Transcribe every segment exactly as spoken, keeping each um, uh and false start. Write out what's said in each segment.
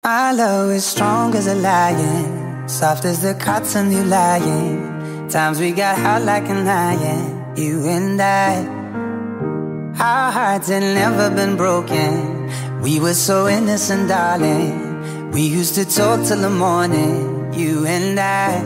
My love is strong as a lion, soft as the cotton you lying. Times we got hot like an iron, you and I. Our hearts had never been broken. We were so innocent, darling. We used to talk till the morning, you and I.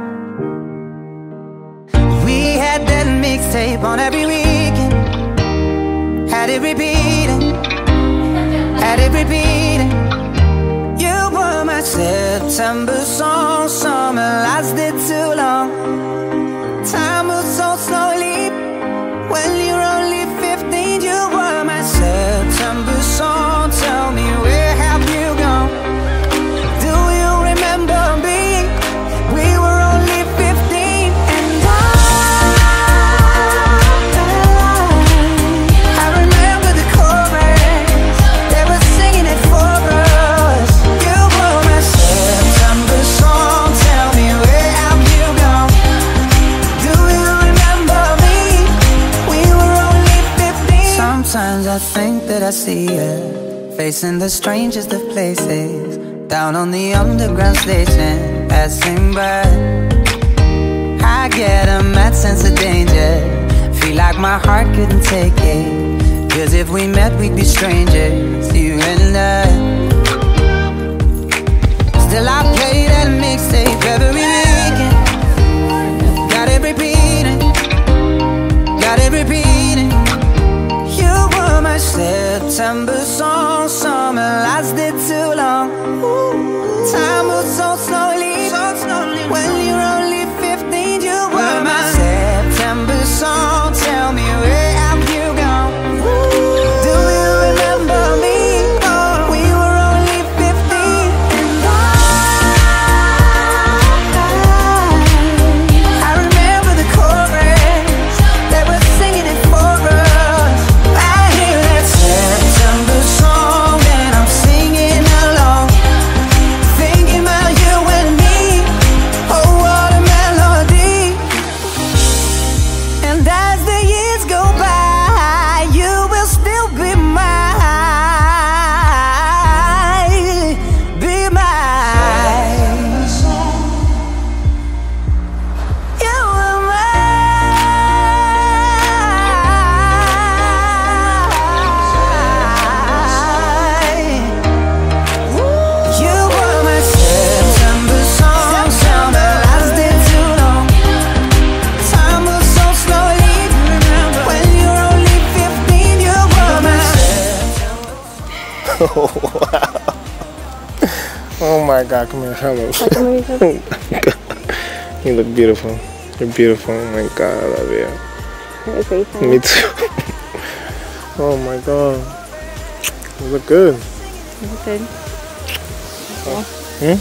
We had that mixtape on every weekend. Had it repeating, had it repeating. You were my September song. Summer lasted too long. Time moves so slowly. When you're only fifteen, you were my September song. Tell me, where have you gone? Do you remember me? We were only fifteen, and I, I remember the chorus. They were singing it for us. You were my September song. Tell me, where have you gone? Do you remember me? We were only fifteen. Sometimes I think that I see you facing the strangest of places, down on the underground station, passing by. I get a mad sense of danger, feel like my heart couldn't take it, cause if we met we'd be strangers, you and I. Still I play that mixtape every weekend. Got it repeating, got it repeating. You were my September song. Summer lasted too long. Time moves so slowly, so slowly. When you're only fifteen, you were my September song. Tell me, where have you gone? Do you remember me? Oh, we were only fifteen, and I, I remember the chorus. They were singing it for us. I hear that September song and I'm singing along, thinking about you and me. Oh, what a melody. And as the years go by, you will still be mine, be mine. You were mine. You were my September song. Summer lasted too long. Time moves so slowly. When you're only fifteen, you were my Oh, wow. Oh my God, come here, hello. You look beautiful. You're beautiful. Oh my God, I love you. Me too. Oh my God. You look good. Good. Hmm?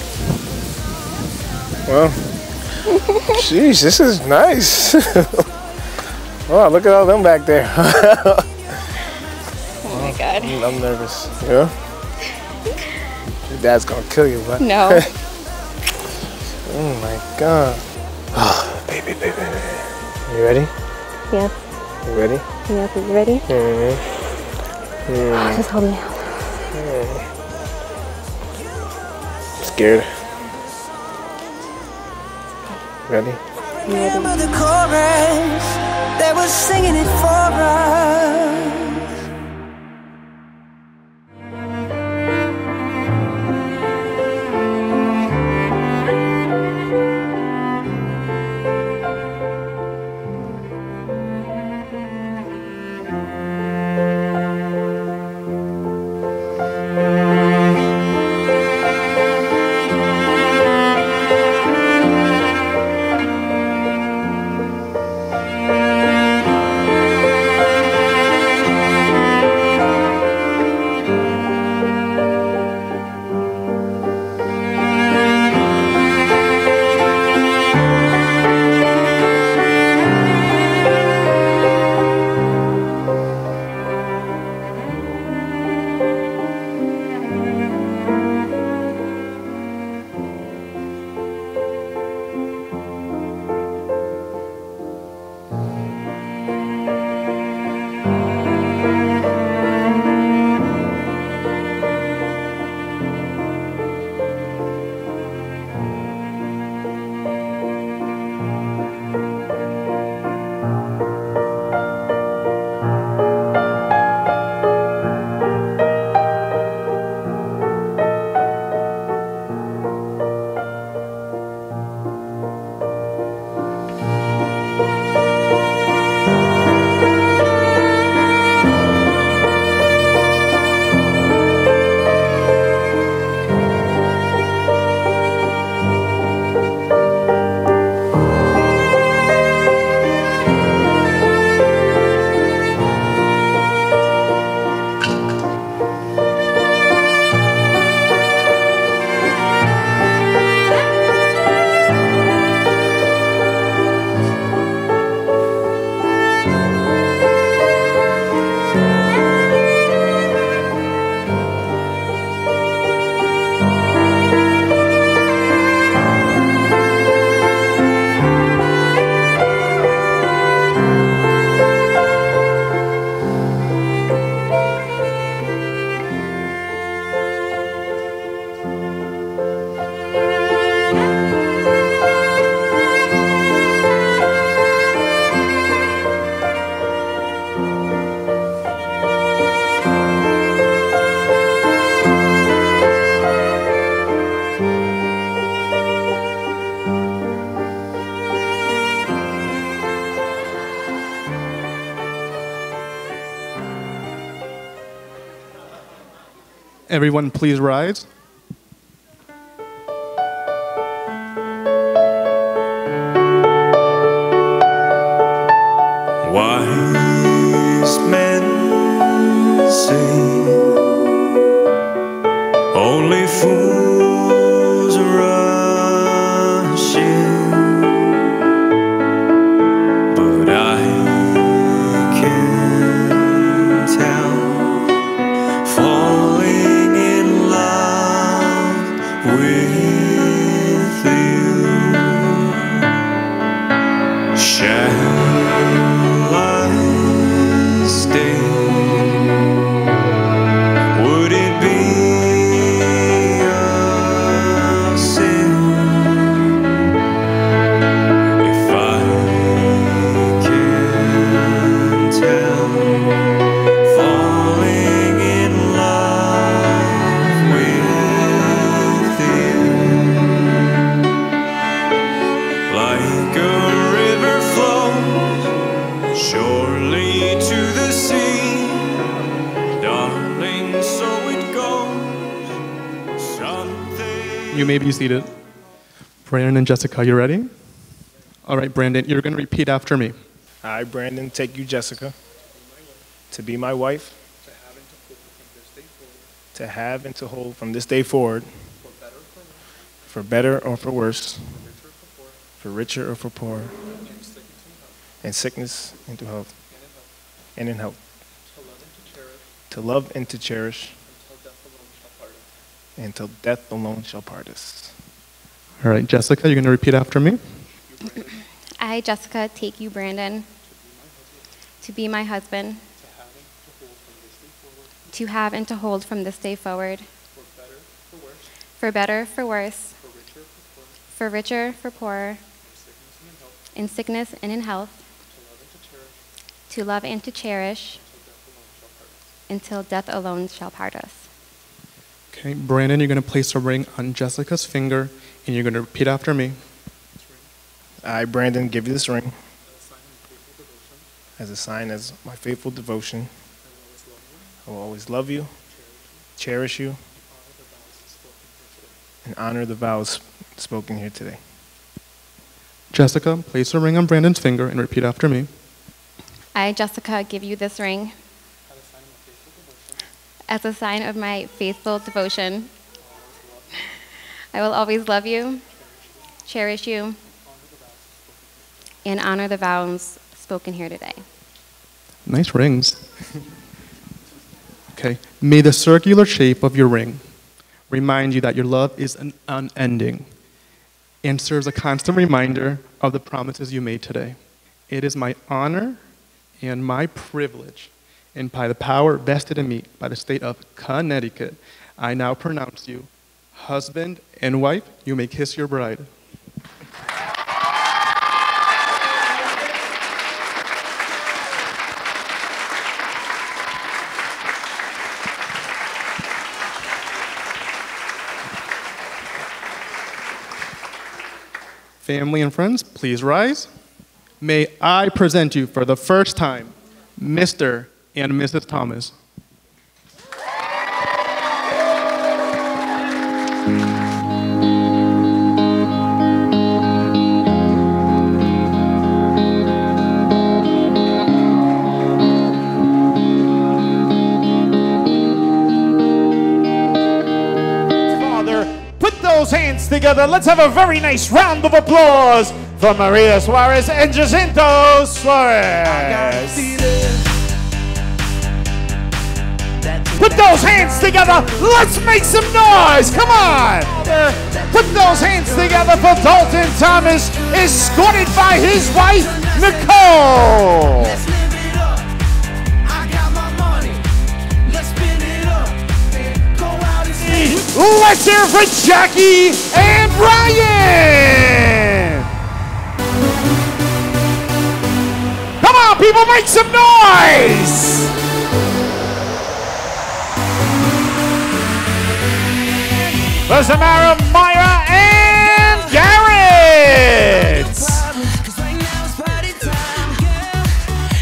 Well, jeez, this is nice. Oh, look at all them back there. Oh my God. I'm nervous. Yeah? Your dad's gonna kill you, but. No. Oh my God. Oh, baby, baby, baby. You ready? Yep. You ready? Yep. You ready? Mm-hmm. Mm. Just hold me out. Scared? Ready? remember the chorus. They were singing it for us. Everyone, please rise. Wise men say only fools rush in, but I can tell, falling in love with you. Shall I stay? Would it be a sin if I can tell, falling in love with you? Like a river flows surely to the sea, darling, so it goes. Something. You may be seated. Brandon and Jessica, you ready? All right, Brandon, you're going to repeat after me. I, Brandon, take you, Jessica, to be my wife, to have and to hold from this day forward, for better or for worse, for richer or for poorer, in sickness and to health, and in health, to love and to cherish, until death alone shall part us. All right, Jessica, you're going to repeat after me. I, Jessica, take you, Brandon, to be my husband, to have and to hold from this day forward, for better, for worse, for richer, for poorer, in sickness and in health, to love and to cherish, until death alone shall part us. Okay, Brandon, you're going to place a ring on Jessica's finger, and you're going to repeat after me. I, Brandon, give you this ring as a sign as my faithful devotion. I will always love you, cherish you, and honor the vows spoken here today. Jessica, place a ring on Brandon's finger and repeat after me. I, Jessica, give you this ring as a sign of my faithful devotion. I will always love you, cherish you, and honor the vows spoken here today. Nice rings. Okay, may the circular shape of your ring remind you that your love is un- unending and serves a constant reminder of the promises you made today. It is my honor and my privilege, and by the power vested in me by the state of Connecticut, I now pronounce you husband and wife. You may kiss your bride. Family and friends, please rise. May I present you for the first time, Mister and Missus Thomas. Hands together. Let's have a very nice round of applause for Maria Suarez and Jacinto Suarez. Put those hands together. Let's make some noise. Come on. Put those hands together for Dalton Thomas, escorted by his wife, Nicole. Let's hear it for Jackie and Brian! Come on, people, make some noise! For Samara, Myra, and Garrett!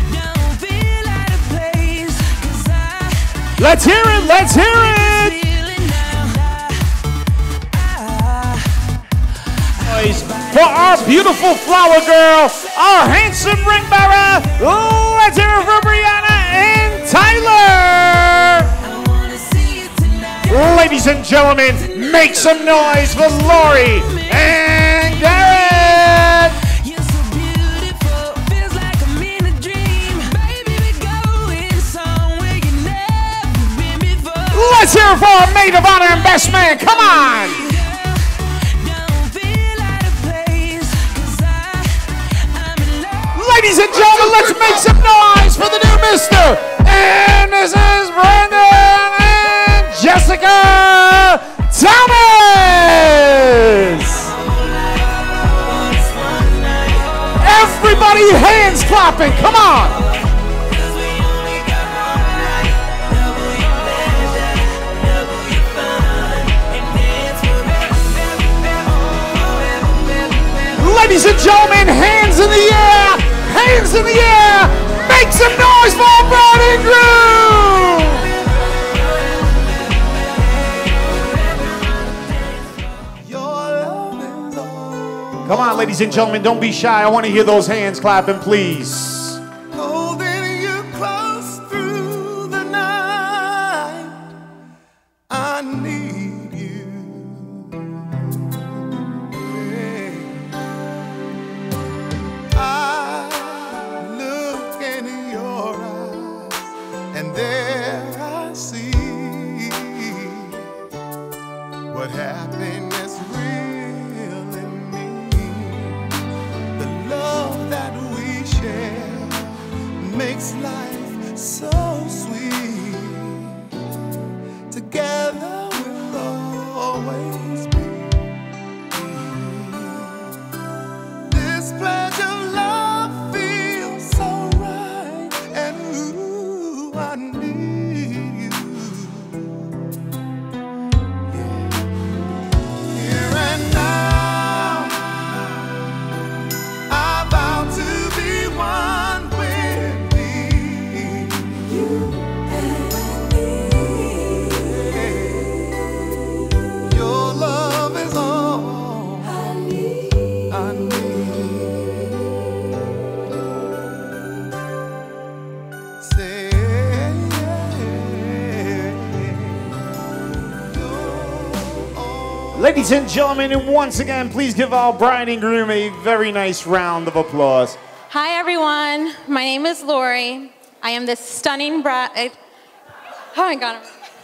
Let's hear it, let's hear it! noise for our beautiful flower girl, our handsome ring bearer. Let's hear it for Brianna and Tyler. Ladies and gentlemen, make some noise for Lori and Garrett. Let's hear it for our maid of honor and best man. Come on. Ladies and gentlemen, let's make some noise for the new Mister and Missus Brandon and Jessica Thomas. Everybody hands clapping, come on. Ladies and gentlemen, hands in the air, hands in the air, make some noise for our bride and groom. Come on, ladies and gentlemen, don't be shy. I want to hear those hands clapping, please. Holding you close through the night, I need you. I look in your eyes, and there I see what happiness really means. The love that we share makes life so sweet. Together we'll always be. This pledge of love feels so right, and ooh, I need you. Yeah. Here and now, I vow to be one with thee. You and me. Your love is all I need. I need. Say, you're all. Ladies and gentlemen, and once again, please give our bride and groom a very nice round of applause. Hi everyone, my name is Lori. I am the stunning bride. Oh my God.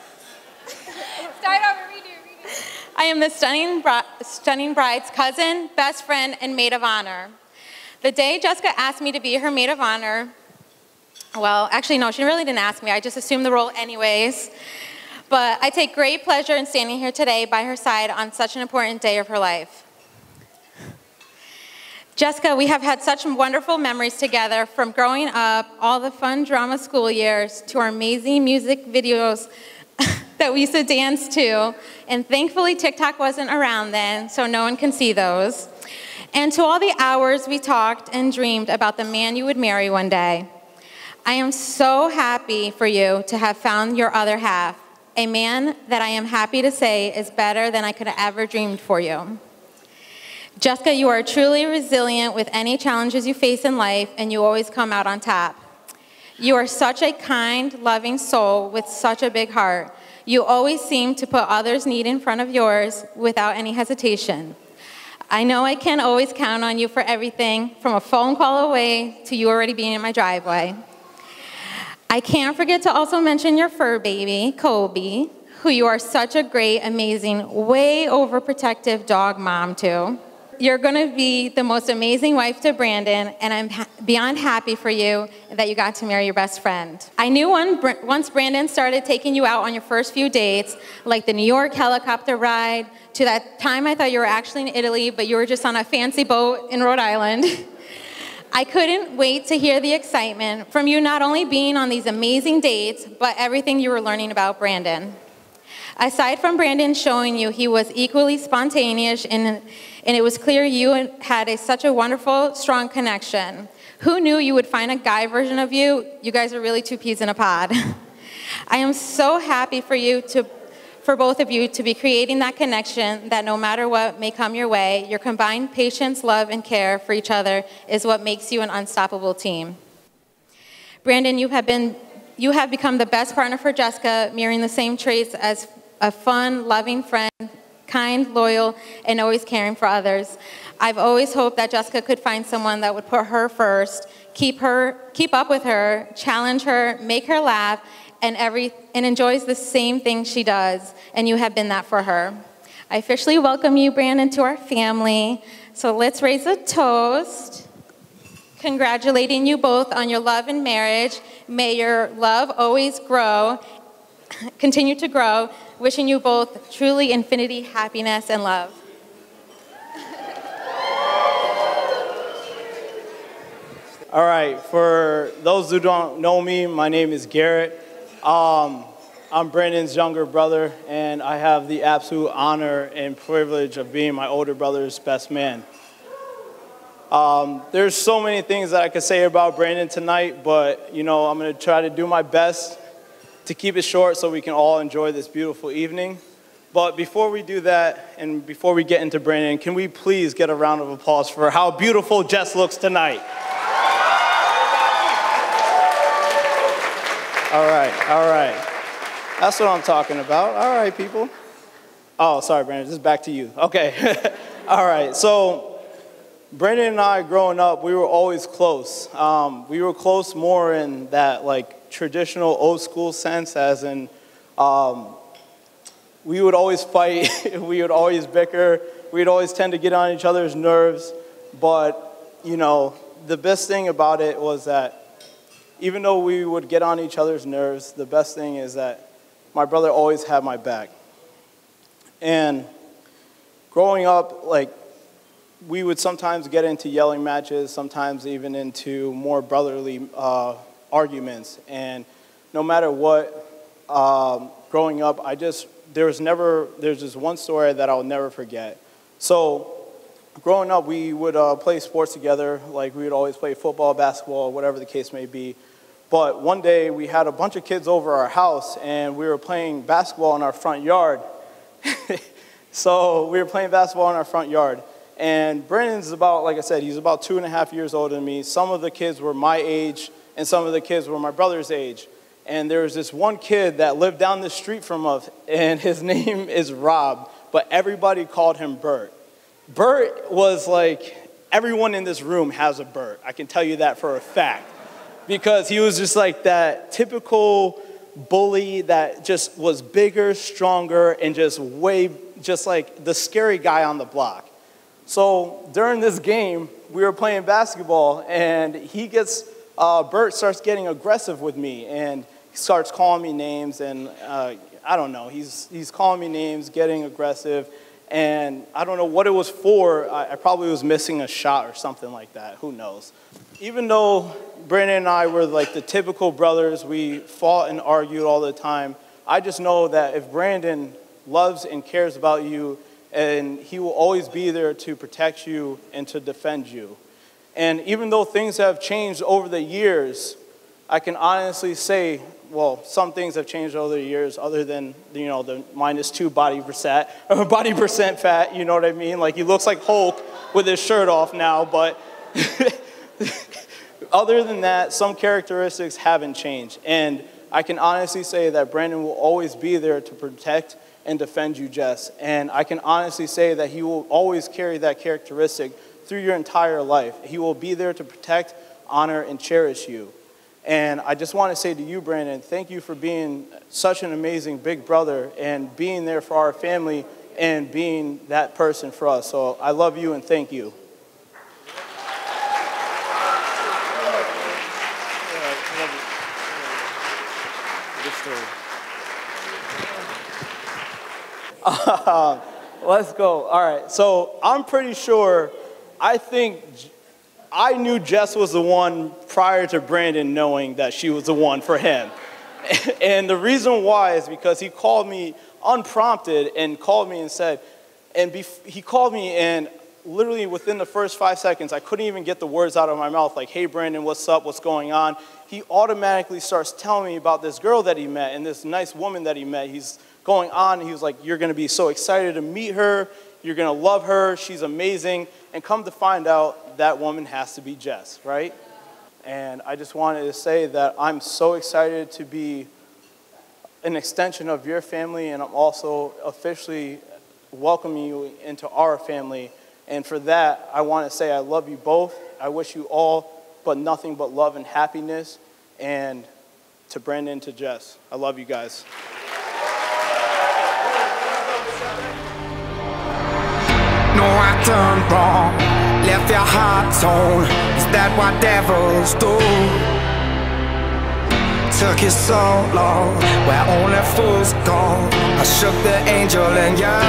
Start over, redo, redo. I am the stunning, bri stunning bride's cousin, best friend, and maid of honor. The day Jessica asked me to be her maid of honor, well, actually no, she really didn't ask me. I just assumed the role anyways. But I take great pleasure in standing here today by her side on such an important day of her life. Jessica, we have had such wonderful memories together, from growing up, all the fun drama school years, to our amazing music videos that we used to dance to. And thankfully TikTok wasn't around then, so no one can see those. And to all the hours we talked and dreamed about the man you would marry one day. I am so happy for you to have found your other half, a man that I am happy to say is better than I could have ever dreamed for you. Jessica, you are truly resilient with any challenges you face in life, and you always come out on top. You are such a kind, loving soul with such a big heart. You always seem to put others' need in front of yours without any hesitation. I know I can always count on you for everything, from a phone call away to you already being in my driveway. I can't forget to also mention your fur baby, Kobe, who you are such a great, amazing, way overprotective dog mom to. You're gonna be the most amazing wife to Brandon, and I'm ha beyond happy for you that you got to marry your best friend. I knew one, once Brandon started taking you out on your first few dates, like the New York helicopter ride, to that time I thought you were actually in Italy, but you were just on a fancy boat in Rhode Island. I couldn't wait to hear the excitement from you not only being on these amazing dates, but everything you were learning about Brandon. Aside from Brandon showing you he was equally spontaneous, and, and it was clear you had a, such a wonderful, strong connection. Who knew you would find a guy version of you? You guys are really two peas in a pod. I am so happy for you to for both of you to be creating that connection that no matter what may come your way, your combined patience, love, and care for each other is what makes you an unstoppable team. Brandon, you have been, you have become the best partner for Jessica, mirroring the same traits as a fun, loving friend, kind, loyal, and always caring for others. I've always hoped that Jessica could find someone that would put her first, keep her, keep up with her, challenge her, make her laugh, and every and enjoys the same thing she does, and you have been that for her. I officially welcome you, Brandon, to our family. So let's raise a toast. Congratulating you both on your love and marriage. May your love always grow, continue to grow. Wishing you both truly infinity happiness and love. All right, for those who don't know me, my name is Garrett. Um, I'm Brandon's younger brother, and I have the absolute honor and privilege of being my older brother's best man. Um, there's so many things that I could say about Brandon tonight, but you know, I'm going to try to do my best to keep it short so we can all enjoy this beautiful evening. But before we do that, and before we get into Brandon, can we please get a round of applause for how beautiful Jess looks tonight? All right, all right. That's what I'm talking about. All right, people. Oh, sorry, Brandon, this is back to you. Okay, all right, so Brandon and I, growing up, we were always close. Um, we were close more in that, like, traditional old school sense, as in um, we would always fight, we would always bicker, we'd always tend to get on each other's nerves, but, you know, the best thing about it was that even though we would get on each other's nerves, the best thing is that my brother always had my back. And growing up, like, we would sometimes get into yelling matches, sometimes even into more brotherly uh, arguments. And no matter what, um, growing up, I just, there was never, there's this one story that I'll never forget. So growing up, we would uh, play sports together. Like, we would always play football, basketball, whatever the case may be. But one day, we had a bunch of kids over our house, and we were playing basketball in our front yard. So we were playing basketball in our front yard. And Brandon's about, like I said, he's about two and a half years older than me. Some of the kids were my age, and some of the kids were my brother's age. And there was this one kid that lived down the street from us, and his name is Rob, but everybody called him Bert. Bert was like, everyone in this room has a Bert. I can tell you that for a fact. Because he was just like that typical bully that just was bigger, stronger, and just way, just like the scary guy on the block. So during this game, we were playing basketball, and he gets, uh, Bert starts getting aggressive with me, and he starts calling me names, and uh, I don't know, he's, he's calling me names, getting aggressive, and I don't know what it was for. I, I probably was missing a shot or something like that, who knows. Even though Brandon and I were like the typical brothers, we fought and argued all the time, I just know that if Brandon loves and cares about you, and he will always be there to protect you and to defend you. And even though things have changed over the years, I can honestly say, well, some things have changed over the years other than, you know, the minus two body percent, or body percent fat, you know what I mean? Like, he looks like Hulk with his shirt off now, but other than that, some characteristics haven't changed. And I can honestly say that Brandon will always be there to protect and defend you, Jess. And I can honestly say that he will always carry that characteristic through your entire life. He will be there to protect, honor, and cherish you. And I just want to say to you, Brandon, thank you for being such an amazing big brother and being there for our family and being that person for us. So I love you and thank you. Uh, let's go. All right. So I'm pretty sure, I think I knew Jess was the one prior to Brandon knowing that she was the one for him. And the reason why is because he called me unprompted and called me and said, and bef- he called me and literally within the first five seconds, I couldn't even get the words out of my mouth like, hey, Brandon, what's up? What's going on? He automatically starts telling me about this girl that he met and this nice woman that he met. He's going on. He was like, you're going to be so excited to meet her. You're going to love her. She's amazing. And come to find out, that woman has to be Jess, right? And I just wanted to say that I'm so excited to be an extension of your family, and I'm also officially welcoming you into our family. And for that, I want to say I love you both. I wish you all but nothing but love and happiness. And to Brandon, to Jess, I love you guys. No, I done wrong, left your heart torn. Is that what devils do? Took you so long, where only fools go. I shook the angel in you.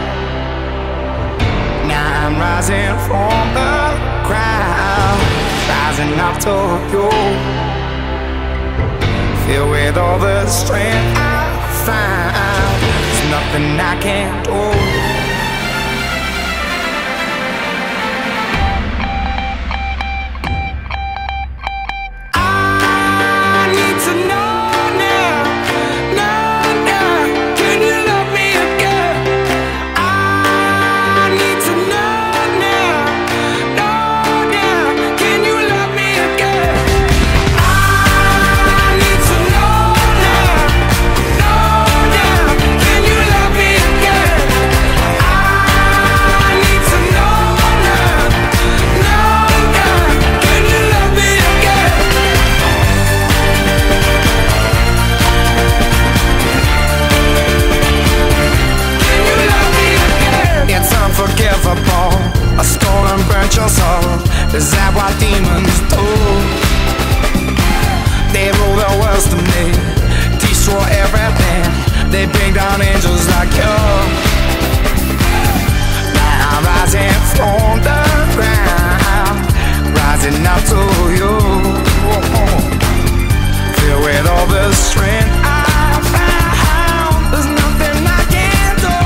Now I'm rising from the ground, rising up to you. Filled with all the strength I found, there's nothing I can't do. I stole and burnt your soul. Is that what demons do? They rule the world to me, destroy everything. They bring down angels like you. Now I'm rising from the ground, rising up to you. Filled with all the strength I found, there's nothing I can't do.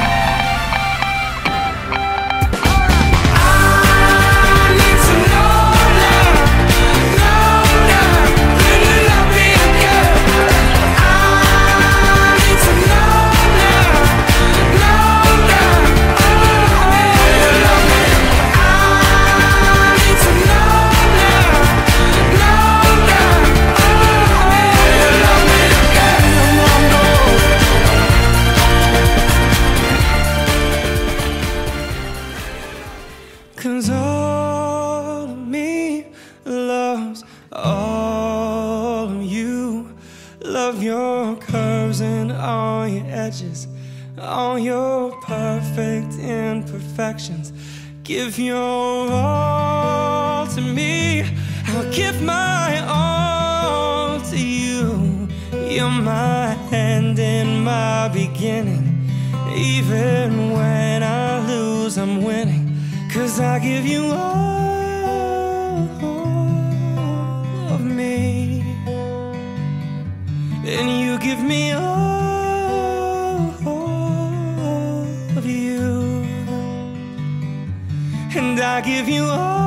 Cause all of me loves all of you. Love your curves and all your edges, all your perfect imperfections. Give your all to me, I'll give my all to you. You're my end and my beginning. Even when I lose, I'm winning. Cause I give you all of me, and you give me all of you, and I give you all